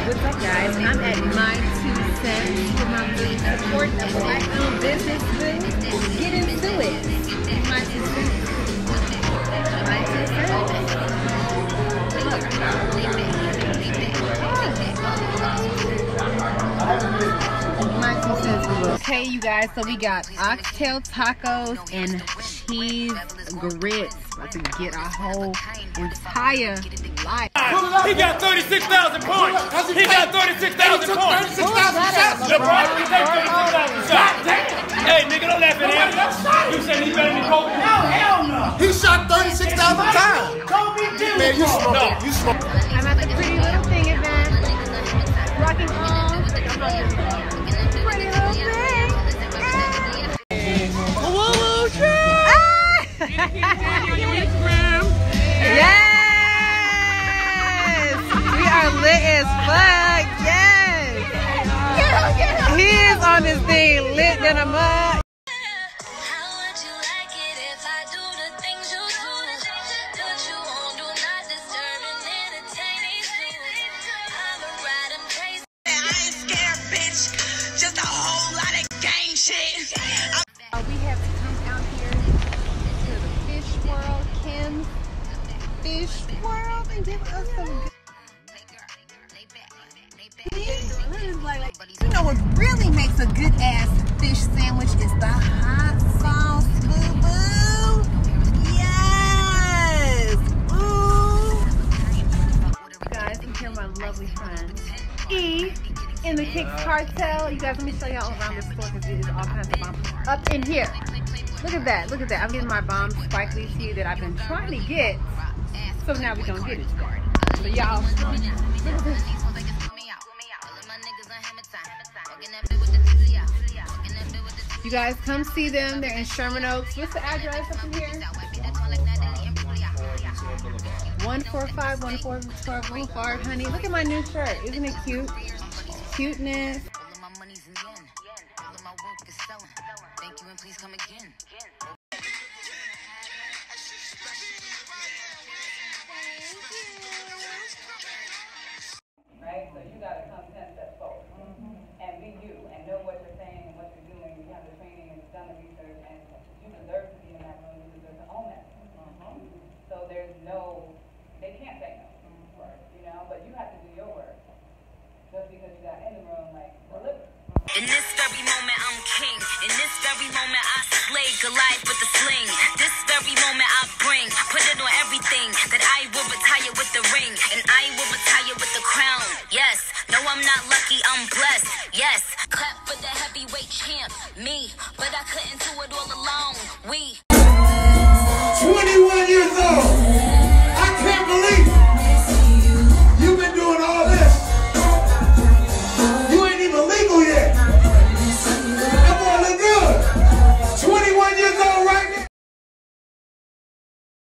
What's up, guys? I'm at my 2 cents. Remember, support the black-owned business boo. Get into it. My 2 cents. My 2 cents. My 2 cents. Okay, you guys. So we got oxtail tacos and cheese grits. About to get our whole entire life. He got 36,000 points. He got 36,000 points. 36,000 shots. LeBron, you take 36,000 shots. Hey, nigga, don't laugh at him. You said he better than Kobe? No, hell no. He shot 36,000 times. Kobe did. Man, you smoke. No. You smoke. I'm at the Pretty Little Thing event. Rocking all. Pretty Little Thing. Woo, true. Yes! We are lit as fuck. Yes! He is on this thing lit than a mug. We have to come out here to the fish world, Kim's Fish World, and give us some good. You know what really makes a good ass fish sandwich is the hot sauce, boo boo. Yes, ooh. Guys, I'm here with my lovely friend E. In the Kicks Cartel. You guys, let me show y'all around the store because it is all kinds of bombs up in here. Look at that. Look at that. I'm getting my bomb Spike Lee tea that I've been trying to get. So now we're going to get it today. So y'all, look at this. You guys, come see them. They're in Sherman Oaks. What's the address up in here? 145 Boulevard, honey. Look at my new shirt. Isn't it cute? Cuteness. Right? So you gotta come 10 steps forward and be you and know what you're saying and what you're doing. You have the training and you've done the research and you deserve to be in that room. You deserve to own that. So there's no, they can't say no. You know, but you have to do your work. Just because you got in the room, like, deliver. In this very moment, I'm king. In this very moment, I slay Goliath with the sling. This very moment, I bring, put it on everything. That I will retire with the ring, and I will retire with the crown. Yes, no, I'm not lucky, I'm blessed. Yes, clap for the heavyweight champ, me. But I couldn't do it all alone. We